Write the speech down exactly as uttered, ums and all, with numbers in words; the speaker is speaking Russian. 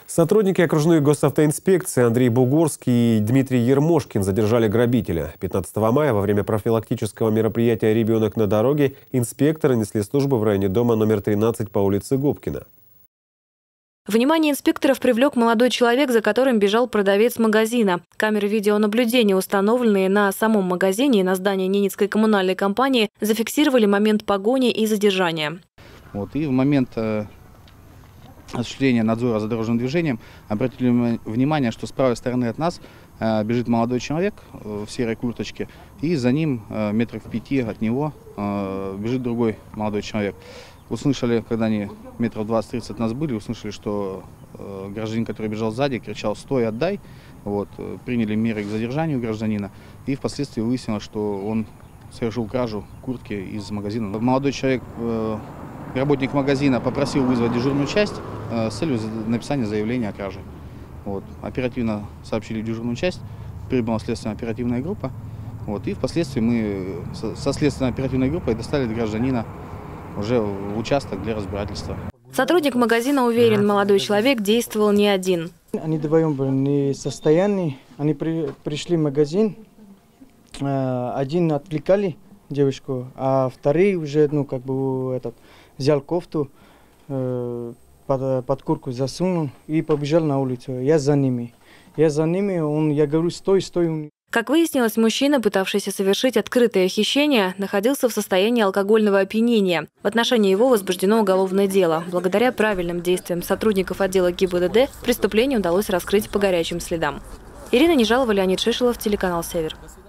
Сотрудники окружной госавтоинспекции Андрей Бугорский и Дмитрий Ермошкин задержали грабителя. пятнадцатого мая во время профилактического мероприятия «Ребенок на дороге» инспекторы несли службу в районе дома номер тринадцать по улице Губкина. Внимание инспекторов привлек молодой человек, за которым бежал продавец магазина. Камеры видеонаблюдения, установленные на самом магазине и на здании Ненецкой коммунальной компании, зафиксировали момент погони и задержания. Вот, и в момент э, осуществления надзора за дорожным движением обратили внимание, что с правой стороны от нас э, бежит молодой человек э, в серой курточке, и за ним э, метров в пяти от него э, бежит другой молодой человек. Услышали, когда они метров двадцать-тридцать от нас были, услышали, что э, гражданин, который бежал сзади, кричал «Стой, отдай!». Вот, э, приняли меры к задержанию гражданина, и впоследствии выяснилось, что он совершил кражу куртки из магазина. Молодой человек, э, работник магазина, попросил вызвать дежурную часть э, с целью написания заявления о краже. Вот, оперативно сообщили в дежурную часть, прибыла следственно-оперативная группа, вот, и впоследствии мы со следственно-оперативной группой доставили гражданина уже в участок для разбирательства. Сотрудник магазина уверен, молодой человек действовал не один. Они вдвоем были не в состоянии. Они при, пришли в магазин, один отвлекали девушку, а второй уже, ну, как бы, этот, взял кофту, под, под куртку засунул и побежал на улицу. Я за ними. Я за ними, он, я говорю, стой, стой. Как выяснилось, мужчина, пытавшийся совершить открытое хищение, находился в состоянии алкогольного опьянения. В отношении его возбуждено уголовное дело. Благодаря правильным действиям сотрудников отдела ГИБДД преступление удалось раскрыть по горячим следам. Ирина Нежалова, Леонид Шишелов, телеканал «Север».